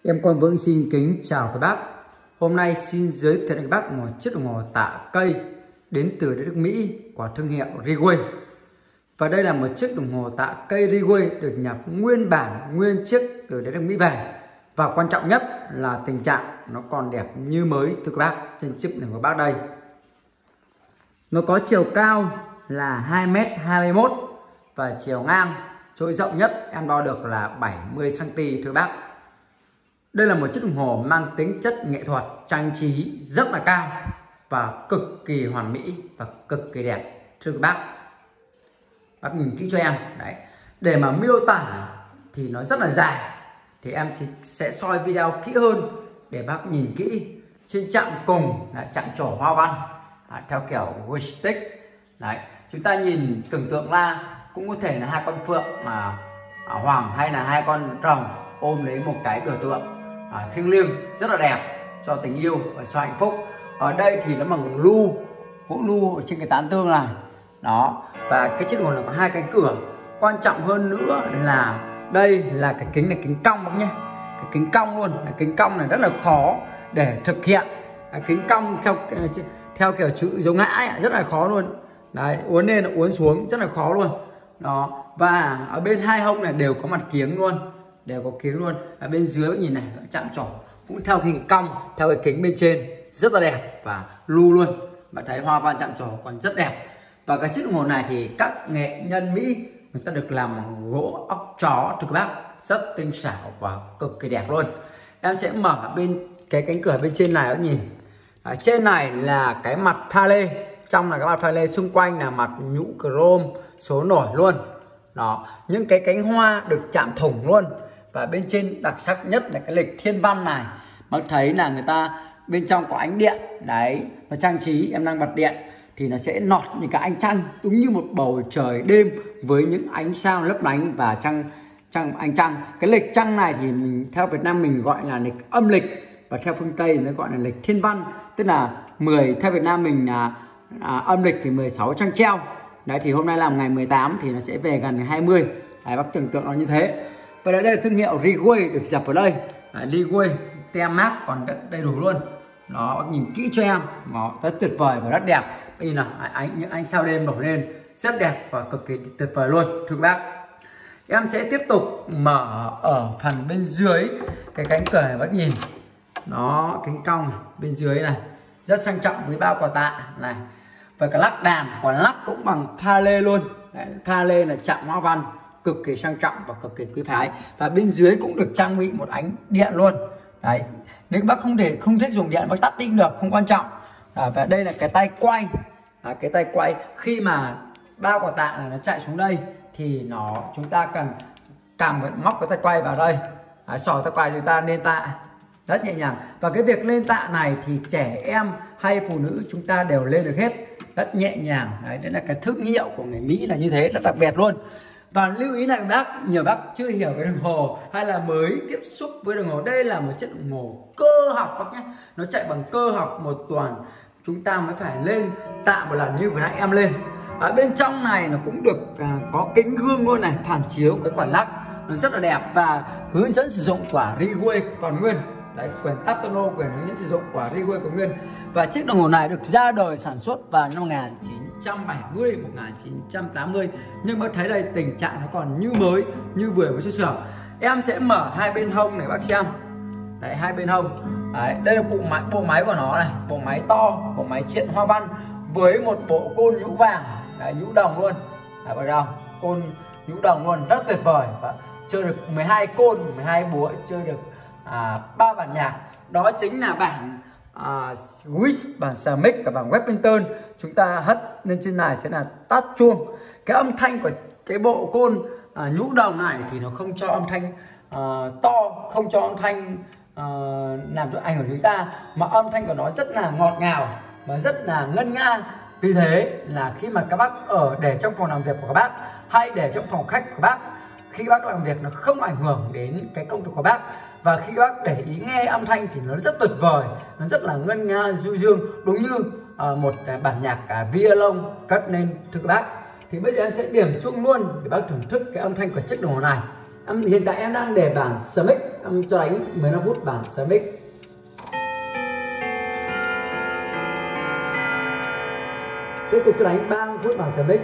Em Quang Vững xin kính chào các bác. Hôm nay xin giới thiệu đến các bác một chiếc đồng hồ tạ cây đến từ nước Mỹ của thương hiệu Rigway. Và đây là một chiếc đồng hồ tạ cây Rigway được nhập nguyên bản, nguyên chiếc từ nước Mỹ về. Và quan trọng nhất là tình trạng nó còn đẹp như mới thưa các bác trên chiếc này của bác đây. Nó có chiều cao là 2m21 và chiều ngang chỗ rộng nhất em đo được là 70 cm thưa bác. Đây là một chiếc đồng hồ mang tính chất nghệ thuật, trang trí rất là cao và cực kỳ hoàn mỹ và cực kỳ đẹp thưa các bác. Bác nhìn kỹ cho em đấy. Để mà miêu tả thì nó rất là dài, thì em sẽ soi video kỹ hơn để bác nhìn kỹ. Trên chạm cùng là chạm trổ hoa văn theo kiểu joystick đấy. Chúng ta nhìn tưởng tượng ra cũng có thể là hai con phượng mà hoàng hay là hai con rồng ôm lấy một cái biểu tượng thiêng liêng rất là đẹp cho tình yêu và cho hạnh phúc. Ở đây thì nó bằng gỗ lu ở trên cái tán tương này đó. Và cái chiếc đồng hồ này có hai cánh cửa. Quan trọng hơn nữa là đây là cái kính này, kính cong bác nhé, cái kính cong luôn. Cái kính cong này rất là khó để thực hiện. Cái kính cong theo kiểu chữ dấu ngã ấy, rất là khó luôn đấy, uốn lên uốn xuống rất là khó luôn đó. Và ở bên hai hông này đều có mặt kiếng luôn, đều có kiếng luôn. Ở bên dưới nhìn này chạm trổ cũng theo hình cong, theo cái kính bên trên rất là đẹp và lu luôn. Bạn thấy hoa văn chạm trổ còn rất đẹp. Và cái chiếc đồng hồ này thì các nghệ nhân Mỹ người ta được làm bằng gỗ óc chó thưa các bác, rất tinh xảo và cực kỳ đẹp luôn. Em sẽ mở bên cái cánh cửa bên trên này, các nhìn ở trên này là cái mặt pha lê, trong là cái mặt pha lê, xung quanh là mặt nhũ chrome số nổi luôn đó. Những cái cánh hoa được chạm thủng luôn. Và bên trên đặc sắc nhất là cái lịch thiên văn này, bác thấy là người ta bên trong có ánh điện đấy, nó trang trí. Em đang bật điện thì nó sẽ nọt những cái ánh trăng, đúng như một bầu trời đêm với những ánh sao lấp lánh và ánh trăng. Cái lịch trăng này thì mình theo Việt Nam mình gọi là lịch âm lịch, và theo phương Tây nó gọi là lịch thiên văn, tức là 10 theo Việt Nam mình là âm lịch thì 16 trăng treo đấy. Thì hôm nay là ngày 18 thì nó sẽ về gần ngày 20 đấy, bác tưởng tượng nó như thế. Và đây là thương hiệu Rigway được dập ở đây, Rigway tem mác còn đầy đủ luôn đó. Bác nhìn kỹ cho em, nó rất tuyệt vời và rất đẹp. Đây là những ánh sao đêm nổi lên rất đẹp và cực kỳ tuyệt vời luôn thưa các bác. Em sẽ tiếp tục mở ở phần bên dưới cái cánh cửa này, bác nhìn nó cánh cong này, bên dưới này rất sang trọng với bao quà tạ này. Và cái lắc đàn còn lắc cũng bằng pha lê luôn đấy, pha lê là chạm hoa văn cực kỳ sang trọng và cực kỳ quý phái. Và bên dưới cũng được trang bị một ánh điện luôn đấy. Nếu bác không thích dùng điện bác tắt đi được, không quan trọng. Và đây là cái tay quay, cái tay quay khi mà bao quà tạ này nó chạy xuống đây thì chúng ta cần móc cái tay quay vào đây, xỏ tay quay chúng ta lên tạ rất nhẹ nhàng. Và cái việc lên tạ này thì trẻ em hay phụ nữ chúng ta đều lên được hết, rất nhẹ nhàng đấy. Đấy là cái thương hiệu của người Mỹ là như thế, rất đặc biệt luôn. Và lưu ý này các bác, nhiều bác chưa hiểu cái đồng hồ hay là mới tiếp xúc với đồng hồ, đây là một chiếc đồng hồ cơ học bác nhé. Nó chạy bằng cơ học, một tuần chúng ta mới phải lên tạ một lần như vừa nãy em lên. Ở bên trong này nó cũng được có kính gương luôn này, phản chiếu cái quả lắc nó rất là đẹp. Và hướng dẫn sử dụng quả Rigway còn nguyên đấy, quyền Tatono, quyền hướng dẫn sử dụng quả Rigway còn nguyên. Và chiếc đồng hồ này được ra đời sản xuất vào năm 1970 1980, nhưng bác thấy đây tình trạng nó còn như mới, như vừa mới xuất xưởng. Em sẽ mở hai bên hông này bác xem đấy, hai bên hông đấy. Đây là bộ máy của nó này, bộ máy to, bộ máy triện hoa văn với một bộ côn nhũ vàng đấy, nhũ đồng luôn đấy, vào đâu côn nhũ đồng luôn, rất tuyệt vời. Và chơi được 12 côn, 12 búa, chơi được 3 bản nhạc, đó chính là bản Swiss, bản Smith và bản Wellington. Chúng ta hất lên trên này sẽ là tát chuông. Cái âm thanh của cái bộ côn nhũ đồng này thì nó không cho âm thanh to, không cho âm thanh làm cho ảnh hưởng chúng ta, mà âm thanh của nó rất là ngọt ngào và rất là ngân nga. Vì thế là khi mà các bác để trong phòng làm việc của các bác hay để trong phòng khách của bác, khi các bác làm việc nó không ảnh hưởng đến cái công việc của bác. Và khi các bác để ý nghe âm thanh thì nó rất tuyệt vời, nó rất là ngân nga du dương, đúng như một bản nhạc violon cất lên thưa các bác. Thì bây giờ em sẽ điểm chuông luôn để bác thưởng thức cái âm thanh của chiếc đồng hồ này. Hiện tại em đang để bản Smith, em cho đánh 15 phút bản Smith. Tiếp tục cho đánh 30 phút bản Smith.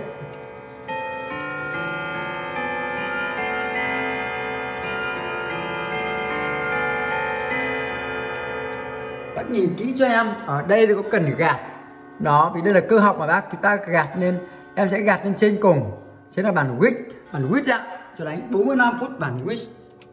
Bác nhìn kỹ cho em, ở đây thì có cần gạt đó, vì đây là cơ học mà bác, chúng ta gạt lên, em sẽ gạt lên trên cùng, chính là bản width ạ, cho đánh 45 phút bản width.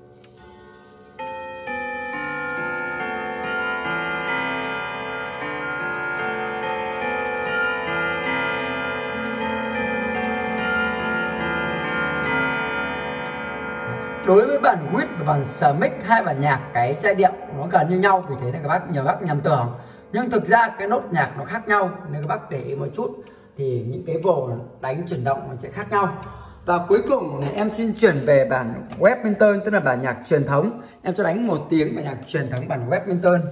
Đối với bản width và bản Smith, hai bản nhạc cái giai điệu nó gần như nhau, vì thế nên các bác nhiều bác nhầm tưởng, nhưng thực ra cái nốt nhạc nó khác nhau, nên các bác để ý một chút thì những cái vồ đánh chuyển động nó sẽ khác nhau. Và cuối cùng này em xin chuyển về bản Westminster, tức là bản nhạc truyền thống. Em cho đánh 1 tiếng bản nhạc truyền thống bản Westminster.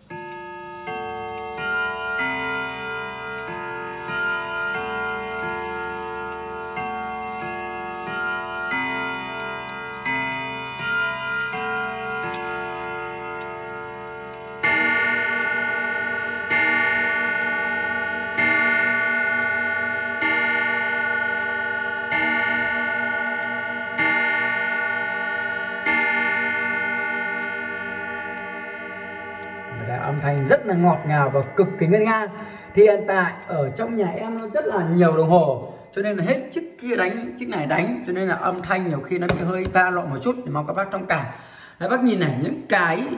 Âm thanh rất là ngọt ngào và cực kỳ ngân nga. Thì hiện tại ở trong nhà em nó rất là nhiều đồng hồ, cho nên là hết chiếc kia đánh, chiếc này đánh, cho nên là âm thanh nhiều khi nó bị hơi va lộn một chút, thì mong các bác thông cảm. Đấy, bác nhìn này, những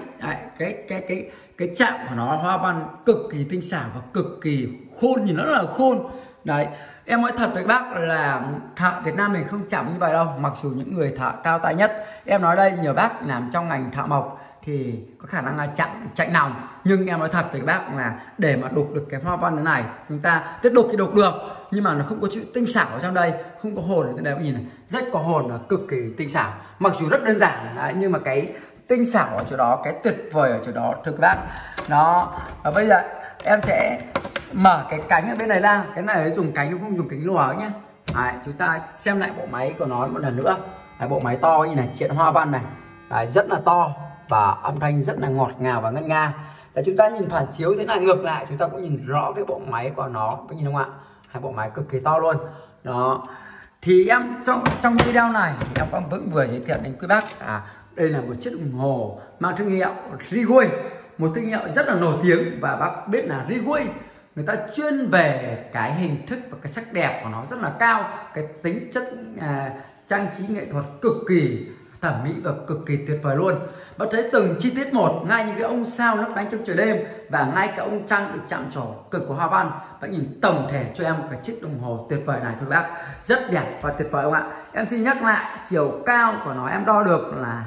cái chạm của nó hoa văn cực kỳ tinh xảo và cực kỳ khôn, nhìn nó rất là khôn. Đấy, em nói thật với các bác là thợ Việt Nam mình không chạm như vậy đâu, mặc dù những người thợ cao tay nhất, em nói đây nhiều bác làm trong ngành thợ mộc thì có khả năng là chạy lòng, nhưng em nói thật với các bác là để mà đục được cái hoa văn thế này, chúng ta tiếp đục thì đục được, nhưng mà nó không có chữ tinh xảo ở trong đây, không có hồn ở đây. Nhìn này, rất có hồn và cực kỳ tinh xảo, mặc dù rất đơn giản đấy, nhưng mà cái tinh xảo ở chỗ đó, cái tuyệt vời ở chỗ đó thưa các bác. Đó, và bây giờ em sẽ mở cái cánh ở bên này ra, cái này dùng cánh không dùng cánh lùa nhé. Đấy, chúng ta xem lại bộ máy của nó một lần nữa. Đấy, bộ máy to như này, chuyện hoa văn này. Đấy, rất là to và âm thanh rất là ngọt ngào và ngân nga. Để chúng ta nhìn phản chiếu thế này ngược lại, chúng ta cũng nhìn rõ cái bộ máy của nó, có nhìn không ạ? Hai bộ máy cực kỳ to luôn. Đó. Thì em trong video này thì em cũng vừa giới thiệu đến quý bác đây là một chiếc đồng hồ mang thương hiệu Rigway, một thương hiệu rất là nổi tiếng, và bác biết là Rigway người ta chuyên về cái hình thức và cái sắc đẹp của nó rất là cao, cái tính chất trang trí nghệ thuật cực kỳ thẩm mỹ và cực kỳ tuyệt vời luôn. Bạn thấy từng chi tiết một, ngay những cái ông sao lấp lánh trong trời đêm, và ngay cả ông trăng được chạm trổ cực của hoa văn. Bạn nhìn tổng thể cho em cái chiếc đồng hồ tuyệt vời này thưa bác, rất đẹp và tuyệt vời không ạ? Em xin nhắc lại, chiều cao của nó em đo được là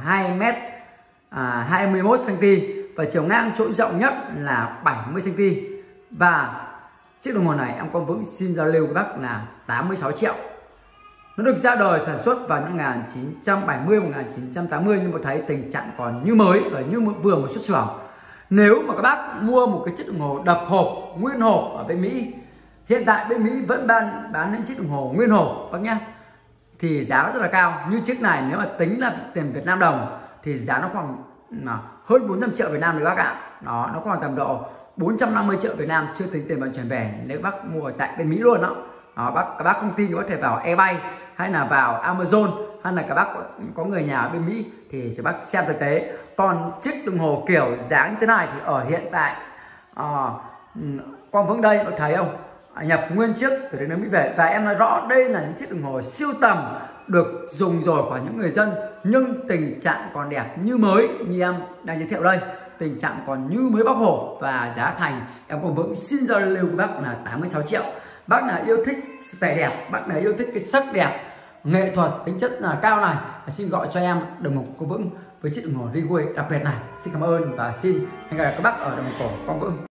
2m21 cm, và chiều ngang chỗ rộng nhất là 70 cm. Và chiếc đồng hồ này em có vững xin giao lưu với bác là 86 triệu. Nó được ra đời sản xuất vào năm 1970 1980, nhưng mà thấy tình trạng còn như mới và như vừa mới xuất xưởng. Nếu mà các bác mua một cái chiếc đồng hồ đập hộp nguyên hộp ở bên Mỹ, hiện tại bên Mỹ vẫn bán những chiếc đồng hồ nguyên hộp bác nhé, thì giá rất là cao. Như chiếc này nếu mà tính là tiền Việt Nam đồng thì giá nó khoảng hơn 400 triệu Việt Nam đấy bác ạ. Đó, nó khoảng tầm độ 450 triệu Việt Nam, chưa tính tiền vận chuyển về nếu bác mua ở tại bên Mỹ luôn đó. Đó, các bác không tin thì có thể vào eBay hay là vào Amazon, hay là các bác có người nhà ở bên Mỹ thì cho bác xem thực tế. Còn chiếc đồng hồ kiểu dáng như thế này thì ở hiện tại Quang Vững đây, bạn thấy không, nhập nguyên chiếc từ nước Mỹ về, và em nói rõ đây là những chiếc đồng hồ siêu tầm được dùng rồi của những người dân, nhưng tình trạng còn đẹp như mới như em đang giới thiệu đây, tình trạng còn như mới bóc hộp. Và giá thành em Quang Vững xin giao lưu với bác là 86 triệu. Bác nào yêu thích vẻ đẹp, bác nào yêu thích cái sắc đẹp nghệ thuật tính chất là cao này, xin gọi cho em đồng hồ Quang Vững với chiếc đồng hồ Rigway đặc biệt này. Xin cảm ơn và xin hẹn gặp lại các bác ở đồng hồ Quang Vững.